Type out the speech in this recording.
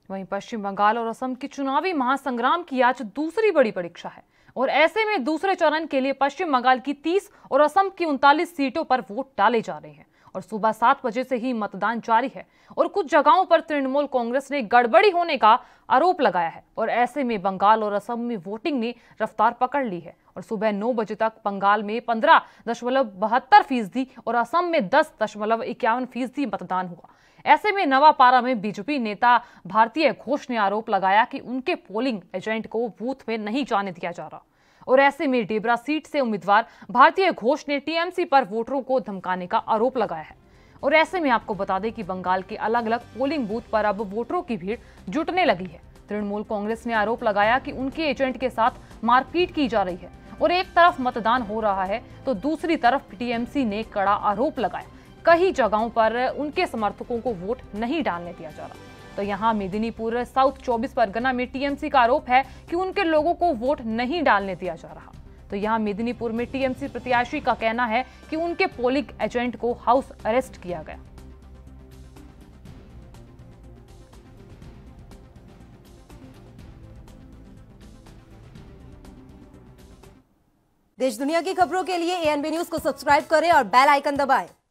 वहीं पश्चिम बंगाल और असम की चुनावी महासंग्राम की आज दूसरी बड़ी परीक्षा है और ऐसे में दूसरे चरण के लिए पश्चिम बंगाल की 30 और असम की 39 सीटों पर वोट डाले जा रहे हैं और सुबह 7 बजे से ही मतदान जारी है और कुछ जगहों पर तृणमूल कांग्रेस ने गड़बड़ी होने का आरोप लगाया है और ऐसे में बंगाल और असम में वोटिंग ने रफ्तार पकड़ ली है और सुबह 9 बजे तक बंगाल में 15.72% और असम में 10.51% मतदान हुआ। ऐसे में नवापारा में बीजेपी नेता भारतीय घोष ने आरोप लगाया कि उनके पोलिंग एजेंट को बूथ में नहीं जाने दिया जा रहा और ऐसे में डेबरा सीट से उम्मीदवार भारतीय घोष ने टीएमसी पर वोटरों को धमकाने का आरोप लगाया है। और ऐसे में आपको बता दें कि बंगाल के अलग अलग पोलिंग बूथ पर अब वोटरों की भीड़ जुटने लगी है। तृणमूल कांग्रेस ने आरोप लगाया कि उनके एजेंट के साथ मारपीट की जा रही है और एक तरफ मतदान हो रहा है तो दूसरी तरफ टीएमसी ने कड़ा आरोप लगाया कई जगहों पर उनके समर्थकों को वोट नहीं डालने दिया जा रहा। तो यहाँ मेदिनीपुर साउथ 24 परगना में टीएमसी का आरोप है कि उनके लोगों को वोट नहीं डालने दिया जा रहा। तो यहाँ मेदिनीपुर में टीएमसी प्रत्याशी का कहना है कि उनके पोलिंग एजेंट को हाउस अरेस्ट किया गया। देश दुनिया की खबरों के लिए एएनबी न्यूज को सब्सक्राइब करें और बेल आइकन दबाएं।